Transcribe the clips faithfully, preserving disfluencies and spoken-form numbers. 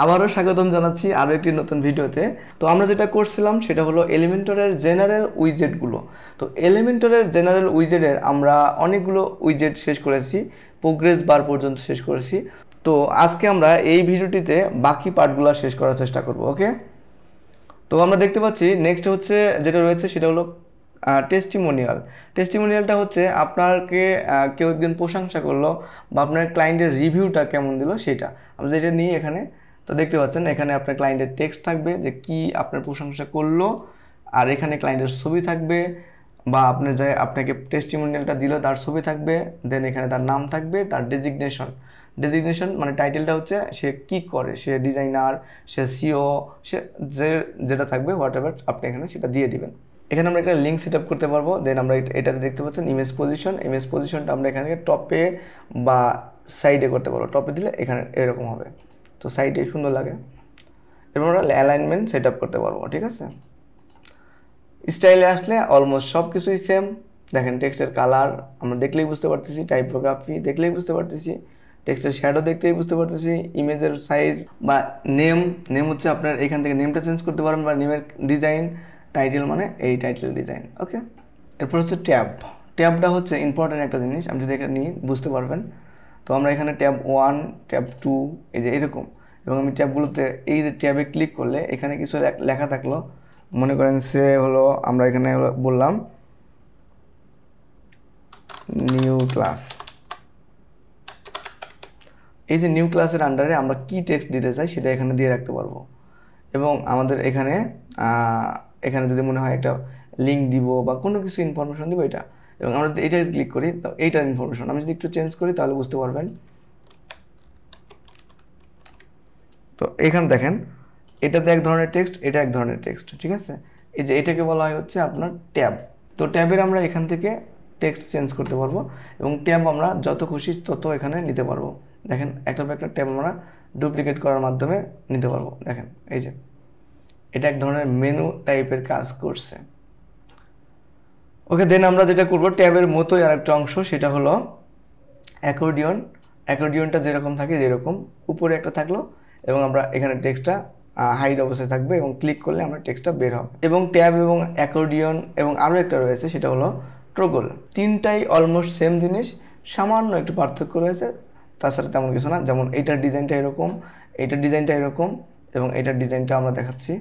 আবারও স্বাগতম জানাচ্ছি আরও একটি নতুন ভিডিওতে। তো আমরা যেটা করছিলাম সেটা হলো এলিমেন্টরের জেনারেল উইজেটগুলো। তো এলিমেন্টরের জেনারেল উইজেটের আমরা অনেকগুলো উইজেট শেষ করেছি, প্রোগ্রেস বার পর্যন্ত শেষ করেছি। তো আজকে আমরা এই ভিডিওটিতে বাকি পার্টগুলো শেষ করার চেষ্টা করব। ওকে, তো আমরা দেখতে পাচ্ছি নেক্সট হচ্ছে যেটা রয়েছে সেটা হলো টেস্টিমোনিয়াল। টেস্টিমোনিয়ালটা হচ্ছে আপনাকে কেউ একদিন প্রশংসা করলো বা আপনার ক্লায়েন্টের রিভিউটা কেমন দিল সেটা আমরা যেটা নিই এখানে। তো দেখতে পাচ্ছেন এখানে আপনার ক্লায়েন্টের টেক্সট থাকবে যে কি আপনার প্রশংসা করলো, আর এখানে ক্লায়েন্টের ছবি থাকবে বা আপনার যে আপনাকে টেস্টিমোনিয়ালটা দিল তার ছবি থাকবে, দেন এখানে তার নাম থাকবে, তার ডেজিগনেশন ডেজিগনেশন মানে টাইটেলটা হচ্ছে সে কি করে, সে ডিজাইনার, সে সিও, সে যে যেটা থাকবে হোয়াট এভার আপনি এখানে সেটা দিয়ে দিবেন। এখানে আমরা একটা লিঙ্ক সেট আপ করতে পারবো। দেন আমরা এটাতে দেখতে পাচ্ছেন ইমেজ পজিশন, ইমেজ পজিশনটা আমরা এখানে টপে বা সাইডে করতে পারবো। টপে দিলে এখানে এরকম হবে, তো সাইডে সুন্দর লাগে। এবার আমরা অ্যালাইনমেন্ট সেট আপ করতে পারবো। ঠিক আছে, স্টাইলে আসলে অলমোস্ট সব কিছুই সেম। দেখেন টেক্সটের কালার আমরা দেখলেই বুঝতে পারতেছি, টাইপোগ্রাফি দেখলেই বুঝতে পারতেছি, টেক্সটের শ্যাডো দেখতেই বুঝতে পারতেছি, ইমেজের সাইজ বা নেম নেম হচ্ছে আপনার এখান থেকে নেমটা চেঞ্জ করতে পারেন বা নেমের ডিজাইন, টাইটেল মানে এই টাইটেল ডিজাইন। ওকে, এরপর হচ্ছে ট্যাব। ট্যাবটা হচ্ছে ইম্পর্টেন্ট একটা জিনিস, আমি যদি এখানে নিই বুঝতে পারবেন। তো আমরা এখানে ট্যাব ওয়ান, ট্যাব টু, এই যে এরকম, এবং আমি ট্যাবগুলোতে এই যে ট্যাবে ক্লিক করলে এখানে কিছু লেখা থাকলো, মনে করেন সে হলো আমরা এখানে বললাম নিউ ক্লাস। এই যে নিউ ক্লাসের আন্ডারে আমরা কি টেক্সট দিতে চাই সেটা এখানে দিয়ে রাখতে পারবো। এবং আমাদের এখানে এখানে যদি মনে হয় একটা লিঙ্ক দিব বা কোনো কিছু ইনফরমেশন দিব এটা, এবং আমরা যদি এইটাই ক্লিক করি তো এইটার ইনফরমেশন আমি যদি একটু চেঞ্জ করি তাহলে বুঝতে পারবেন। তো এখানে দেখেন এটাতে এক ধরনের টেক্সট, এটা এক ধরনের টেক্সট। ঠিক আছে, এই যে এটাকে বলা হয় হচ্ছে আপনার ট্যাব। তো ট্যাবের আমরা এখান থেকে টেক্সট চেঞ্জ করতে পারবো এবং ট্যাব আমরা যত খুশি তত এখানে নিতে পারবো। দেখেন একটার পর একটা ট্যাব আমরা ডুপ্লিকেট করার মাধ্যমে নিতে পারবো। দেখেন এই যে এটা এক ধরনের মেনু টাইপের কাজ করছে। ওকে, দেন আমরা যেটা করবো ট্যাবের মতোই আর একটা অংশ, সেটা হলো অ্যাকর্ডিয়ন। অ্যাকর্ডিয়নটা যেরকম থাকে যেরকম উপরে একটা থাকলো এবং আমরা এখানে টেক্সটটা হাইড অবস্থায় থাকবে এবং ক্লিক করলে আমরা টেক্সটটা বের হবে। এবং ট্যাব এবং অ্যাকর্ডিয়ন এবং আরও একটা রয়েছে সেটা হলো ট্রগল। তিনটাই অলমোস্ট সেম জিনিস, সামান্য একটু পার্থক্য রয়েছে, তাছাড়া তেমন কিছু না। যেমন এইটার ডিজাইনটা এরকম, এইটার ডিজাইনটা এরকম, এবং এইটার ডিজাইনটা আমরা দেখাচ্ছি।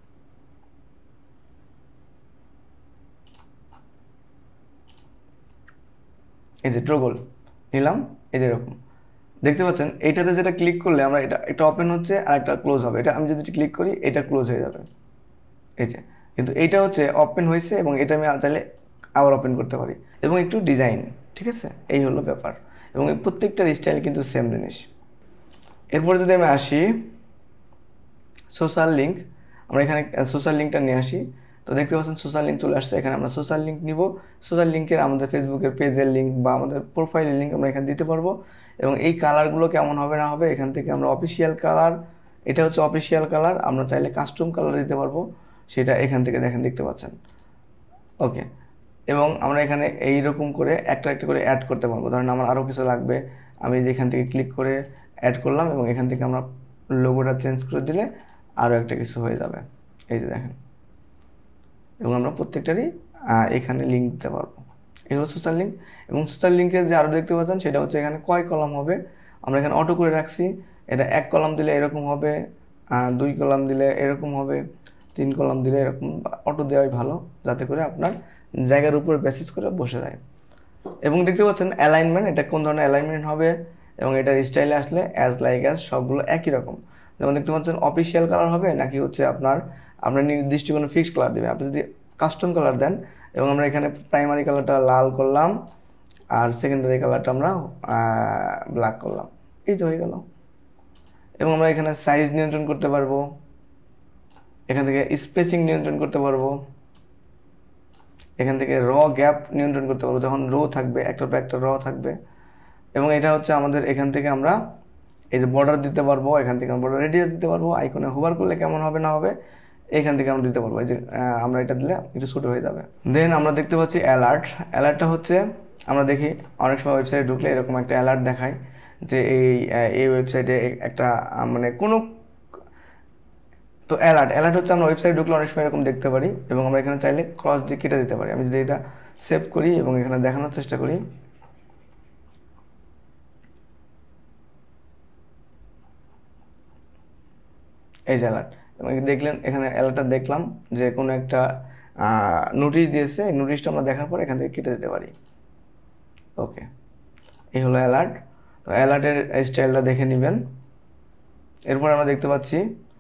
এই যে ট্রগল নিলাম, এই যে এরকম দেখতে পাচ্ছেন। এইটাতে যেটা ক্লিক করলে আমরা এটা একটা ওপেন হচ্ছে আর একটা ক্লোজ হবে। এটা আমি যদি ক্লিক করি এটা ক্লোজ হয়ে যাবে, এই যে। কিন্তু এইটা হচ্ছে ওপেন হয়েছে এবং এটা আমি চাইলে আবার ওপেন করতে পারি। এবং একটু ডিজাইন, ঠিক আছে, এই হলো ব্যাপার। এবং এই প্রত্যেকটার স্টাইল কিন্তু সেম জিনিস। এরপরে যদি আমি আসি সোশ্যাল লিঙ্ক, আমরা এখানে সোশ্যাল লিঙ্কটা নিয়ে আসি। তো দেখতে পাচ্ছেন সোশ্যাল লিঙ্ক চলে আসছে। এখানে আমরা সোশ্যাল লিঙ্ক নিব। সোশ্যাল লিঙ্কের আমাদের ফেসবুকের পেজের লিঙ্ক বা আমাদের প্রোফাইলের লিঙ্ক আমরা এখানে দিতে পারবো। এবং এই কালারগুলো কেমন হবে না হবে এখান থেকে আমরা অফিসিয়াল কালার, এটা হচ্ছে অফিসিয়াল কালার, আমরা চাইলে কাস্টম কালার দিতে পারবো, সেটা এখান থেকে দেখেন দেখতে পাচ্ছেন। ওকে, এবং আমরা এখানে এইরকম করে একটা একটা করে অ্যাড করতে পারবো। ধরেন আমার আরও কিছু লাগবে, আমি যেখান থেকে ক্লিক করে অ্যাড করলাম এবং এখান থেকে আমরা লোগোটা চেঞ্জ করে দিলে আরও একটা কিছু হয়ে যাবে, এই যে দেখেন। এবং আমরা প্রত্যেকটারই এখানে লিঙ্ক দিতে পারবো। এগুলো সোশ্যাল লিঙ্ক। এবং সোশ্যাল লিঙ্কের যে আরও দেখতে পাচ্ছেন সেটা হচ্ছে এখানে কয় কলাম হবে আমরা এখানে অটো করে রাখছি। এটা এক কলাম দিলে এরকম হবে, দুই কলাম দিলে এরকম হবে, তিন কলাম দিলে এরকম। অটো দেওয়াই ভালো যাতে করে আপনার জায়গার উপর বেসিস করে বসে যায়। এবং দেখতে পাচ্ছেন অ্যালাইনমেন্ট, এটা কোন ধরনের অ্যালাইনমেন্ট হবে এবং এটার স্টাইলে আসলে অ্যাজ লাইক অ্যাজ সবগুলো একই রকম। যেমন দেখতে পাচ্ছেন অফিসিয়াল কালার হবে নাকি হচ্ছে আপনার আপনার নির্দিষ্ট কোনো ফিক্সড কালার দেবেন। আপনি যদি কাস্টম কালার দেন, এবং আমরা এখানে প্রাইমারি কালারটা লাল করলাম আর সেকেন্ডারি কালারটা আমরা ব্ল্যাক করলাম, এই যে হয়ে গেল। এবং আমরা এখানে সাইজ নিয়ন্ত্রণ করতে পারবো, এখান থেকে স্পেসিং নিয়ন্ত্রণ করতে পারবো, এখান থেকে র গ্যাপ নিয়ন্ত্রণ করতে পারবো, যখন রো থাকবে একটার পর একটা র থাকবে। এবং এটা হচ্ছে আমাদের এখান থেকে আমরা এই যে বর্ডার দিতে পারবো, এখান থেকে আমরা বর্ডার রেডিয়াস দিতে পারবো, আইকনে হোভার করলে কেমন হবে না হবে এখান থেকে আমরা দিতে পারবো। এই যে আমরা এটা দিলে একটু ছোটো হয়ে যাবে। দেন আমরা দেখতে পাচ্ছি অ্যালার্ট। অ্যালার্টটা হচ্ছে আমরা দেখি অনেক সময় ওয়েবসাইটে ঢুকলে এরকম একটা অ্যালার্ট দেখায় যে এই এই ওয়েবসাইটে একটা মানে কোনো তো অ্যালার্ট অ্যালার্ট হচ্ছে আমরা ওয়েবসাইট ঢুকলে অনেক সময় এরকম দেখতে পারি এবং আমরা এখানে চাইলে ক্রস দিয়ে কেটে দিতে পারি। আমি যদি এটা সেভ করি এবং এখানে দেখানোর চেষ্টা করি, এই যে অ্যালার্ট, এবং দেখলেন এখানে অ্যালার্টটা দেখলাম যে কোনো একটা নোটিশ দিয়েছে, এই নোটিশটা আমরা দেখার পর এখান থেকে কেটে দিতে পারি। ওকে, এই হলো অ্যালার্ট। তো অ্যালার্টের স্টাইলটা দেখে নেবেন। এরপর আমরা দেখতে পাচ্ছি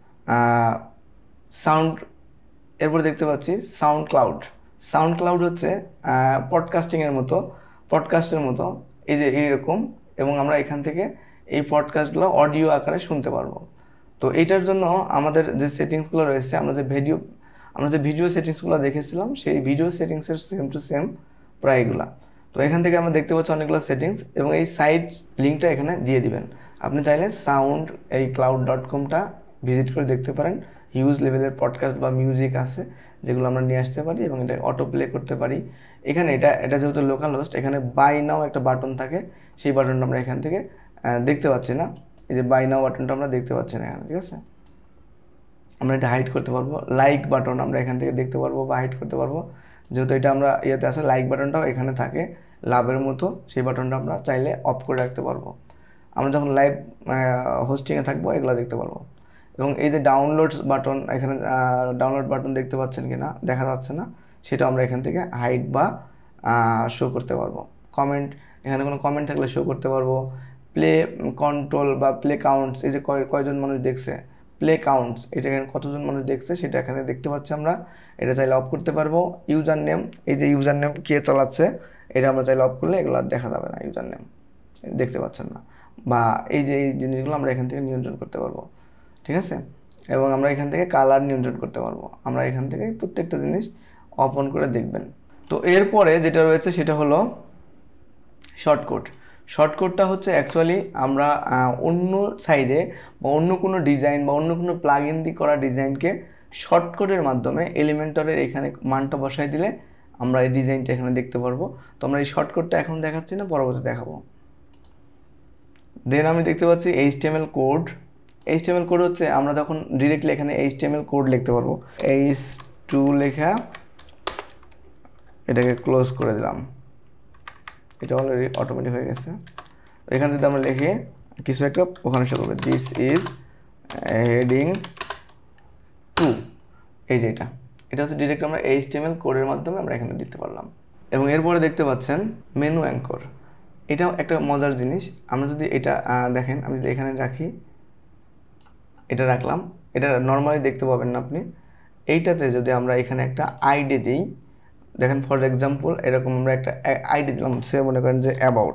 সাউন্ড, এরপর দেখতে পাচ্ছি সাউন্ড ক্লাউড। সাউন্ড ক্লাউড হচ্ছে পডকাস্টিংয়ের মতো, পডকাস্টের মতো এই যে এইরকম, এবং আমরা এখান থেকে এই পডকাস্টগুলো অডিও আকারে শুনতে পারবো। তো এইটার জন্য আমাদের যে সেটিংসগুলো রয়েছে, আমরা যে ভিডিও আমরা যে ভিডিও সেটিংসগুলো দেখেছিলাম সেই ভিডিও সেটিংসের সেম টু সেম প্রায় এগুলা। তো এখান থেকে আমরা দেখতে পাচ্ছি অনেকগুলো সেটিংস, এবং এই সাইট লিঙ্কটা এখানে দিয়ে দিবেন। আপনি চাইলে সাউন্ড এই ক্লাউড ডট কমটা ভিজিট করে দেখতে পারেন। হিউজ লেভেলের পডকাস্ট বা মিউজিক আছে যেগুলো আমরা নিয়ে আসতে পারি এবং এটা অটো প্লে করতে পারি। এখানে এটা এটা যেহেতু লোকাল হোস্ট, এখানে বাই নাও একটা বাটন থাকে, সেই বাটনটা আমরা এখান থেকে দেখতে পাচ্ছি না। এই যে বাই নাও বাটনটা আমরা দেখতে পাচ্ছি না এখানে, ঠিক আছে। আমরা এটা হাইড করতে পারবো। লাইক বাটন আমরা এখান থেকে দেখতে পারবো বা হাইড করতে পারবো, যেহেতু এটা আমরা ইয়েতে আছে। লাইক বাটনটাও এখানে থাকে লাভের মতো, সেই বাটনটা আমরা চাইলে অফ করে রাখতে পারবো। আমরা যখন লাইভ হোস্টিংয়ে থাকবো এগুলো দেখতে পারবো। এবং এই যে ডাউনলোডস বাটন, এখানে ডাউনলোড বাটন দেখতে পাচ্ছেন কি না, দেখা যাচ্ছে না, সেটা আমরা এখান থেকে হাইড বা শো করতে পারবো। কমেন্ট, এখানে কোনো কমেন্ট থাকলে শো করতে পারবো। প্লে কন্ট্রোল বা প্লে কাউন্টস, এই যে কয় কয়জন মানুষ দেখছে, প্লে কাউন্টস, এটা এখানে কতজন মানুষ দেখছে সেটা এখানে দেখতে পাচ্ছি আমরা, এটা চাইলে অফ করতে পারবো। ইউজার নেম, এই যে ইউজার নেম কে চালাচ্ছে এটা আমরা চাইলে অফ করলে এগুলো দেখা যাবে না, ইউজার নেম দেখতে পাচ্ছেন না, বা এই যে এই জিনিসগুলো আমরা এখান থেকে নিয়ন্ত্রণ করতে পারবো, ঠিক আছে। এবং আমরা এখান থেকে কালার নিয়ন্ত্রণ করতে পারবো। আমরা এখান থেকে প্রত্যেকটা জিনিস অফ অন করে দেখবেন। তো এরপরে যেটা রয়েছে সেটা হলো শর্টকাট। শর্টকাটটা হচ্ছে অ্যাকচুয়ালি আমরা অন্য সাইডে বা অন্য কোনো ডিজাইন বা অন্য কোনো প্লাগ ইন দিয়ে করা ডিজাইনকে শর্টকাটের মাধ্যমে এলিমেন্টরের এখানে মানটা বসাই দিলে আমরা এই ডিজাইনটা এখানে দেখতে পারবো। তো আমরা এই শর্টকাটটা এখন দেখাচ্ছি না, পরবর্তীতে দেখাবো। দেন আমি দেখতে পাচ্ছি এইচটিএমএল কোড। এইচটিএমএল কোড হচ্ছে আমরা যখন ডিরেক্টলি এখানে এইচটিএমএল কোড লিখতে পারবো। এইচ টু লেখা এটাকে ক্লোজ করে দিলাম, এটা অলরেডি অটোমেটিক হয়ে গেছে। এখান থেকে আমরা লিখে কিছু একটা ওখানে শো করবে, দিস ইজ হেডিং টু, এই যে এটা এটা হচ্ছে ডিরেক্ট আমরা এইচটিএমএল কোডের মাধ্যমে আমরা এখানে দিতে পারলাম। এবং এরপরে দেখতে পাচ্ছেন মেনু অ্যাঙ্কর। এটাও একটা মজার জিনিস। আমরা যদি এটা দেখেন, আমি যদি এখানে রাখি, এটা রাখলাম, এটা নর্মালি দেখতে পাবেন না আপনি। এইটাতে যদি আমরা এখানে একটা আইডি দিই, দেখেন ফর এক্সাম্পল এরকম আমরা একটা আইডি দিলাম, সে মনে করেন যে অ্যাবাউট,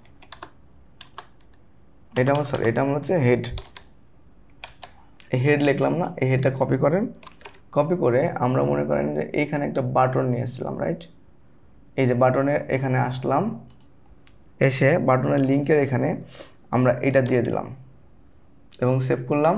এটা আমার সরি এটা আমার হচ্ছে হেড, এই হেড লিখলাম না, এই হেডটা কপি করেন। কপি করে আমরা মনে করেন যে এইখানে একটা বাটন নিয়ে এসেছিলাম, রাইট। এই যে বাটনের এখানে আসলাম, এসে বাটনের লিঙ্কের এখানে আমরা এটা দিয়ে দিলাম এবং সেভ করলাম।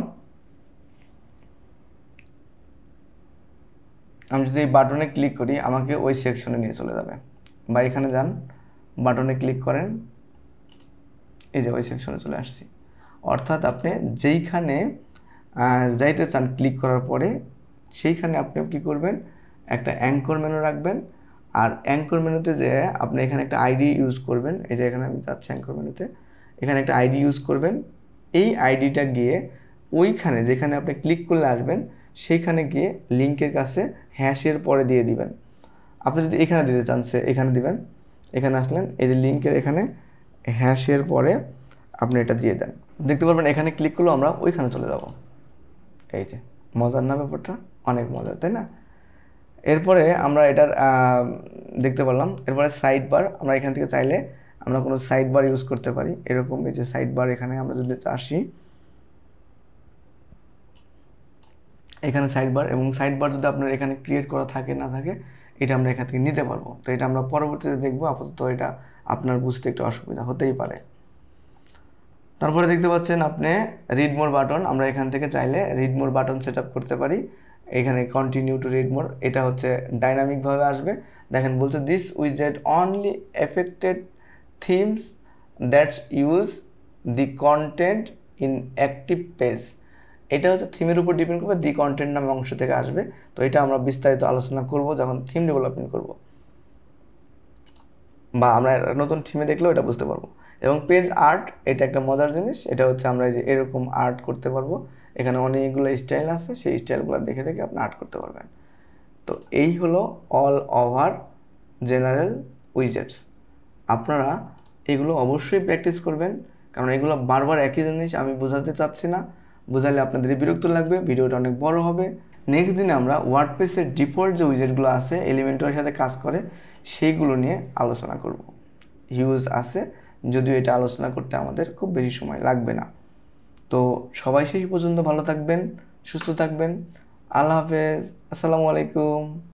আমি যদি এই বাটনে ক্লিক করি আমাকে ওই সেকশনে নিয়ে চলে যাবে, বা এখানে যান বাটনে ক্লিক করেন, এই যে ওই সেকশনে চলে আসছি। অর্থাৎ আপনি যেইখানে যাইতে চান ক্লিক করার পরে সেইখানে আপনি কী করবেন, একটা অ্যাঙ্কর মেনু রাখবেন। আর অ্যাঙ্কর মেনুতে যে আপনি এখানে একটা আইডি ইউজ করবেন, এই যে এখানে আমি যাচ্ছি অ্যাঙ্কর মেনুতে, এখানে একটা আইডি ইউজ করবেন। এই আইডিটা গিয়ে ওইখানে যেখানে আপনি ক্লিক করলে আসবেন সেইখানে গিয়ে লিঙ্কের কাছে হ্যাশের পরে দিয়ে দিবেন। আপনি যদি এখানে দিতে চান সে এখানে দিবেন, এখানে আসলেন, এই যে লিঙ্কের এখানে হ্যাশের পরে আপনি এটা দিয়ে দেন, দেখতে পারবেন এখানে ক্লিক করলেও আমরা ওইখানে চলে যাব। এই যে মজার না ব্যাপারটা, অনেক মজার, তাই না। এরপরে আমরা এটার দেখতে পারলাম। এরপরে সাইড বার, আমরা এখান থেকে চাইলে আমরা কোনো সাইড বার ইউজ করতে পারি। এরকম এই যে সাইড বার, এখানে আমরা যদি আসি এখানে সাইড বার, এবং সাইড বার যদি আপনার এখানে ক্রিয়েট করা থাকে না থাকে এটা আমরা এখান থেকে নিতে পারবো। তো এটা আমরা পরবর্তীতে দেখবো, আপাতত এটা আপনার বুঝতে একটু অসুবিধা হতেই পারে। তারপরে দেখতে পাচ্ছেন আপনি রিড মোর বাটন, আমরা এখান থেকে চাইলে read more button set up করতে পারি। এখানে কন্টিনিউ টু রিড মোর, এটা হচ্ছে ডাইনামিকভাবে আসবে। দেখেন বলছে দিস উইজেট only affected themes that's use the content in active page. এটা হচ্ছে থিমের উপর ডিপেন্ড করবে, দি কন্টেন্ট নামে অংশ থেকে আসবে। তো এটা আমরা বিস্তারিত আলোচনা করব যখন থিম ডেভেলপমেন্ট করব, বা আমরা নতুন থিমে দেখলেও এটা বুঝতে পারবো। এবং পেজ আর্ট, এটা একটা মজার জিনিস। এটা হচ্ছে আমরা এই যে এরকম আর্ট করতে পারবো, এখানে অনেকগুলো স্টাইল আছে, সেই স্টাইলগুলো দেখে দেখে আপনি আর্ট করতে পারবেন। তো এই হলো অল ওভার জেনারেল উইজেটস। আপনারা এগুলো অবশ্যই প্র্যাকটিস করবেন, কারণ এগুলো বারবার একই জিনিস আমি বোঝাতে চাচ্ছি না, বোঝালে আপনাদের বিরক্ত লাগবে, ভিডিওটা অনেক বড় হবে। নেক্সট দিনে আমরা ওয়ার্ডপ্রেসের ডিফল্ট যে উইজেটগুলো আছে এলিমেন্টরের সাথে কাজ করে সেইগুলো নিয়ে আলোচনা করব। হিউজ আছে, যদিও এটা আলোচনা করতে আমাদের খুব বেশি সময় লাগবে না। তো সবাই সেই পর্যন্ত ভালো থাকবেন, সুস্থ থাকবেন। আল্লাহ হাফেজ, আসসালামু আলাইকুম।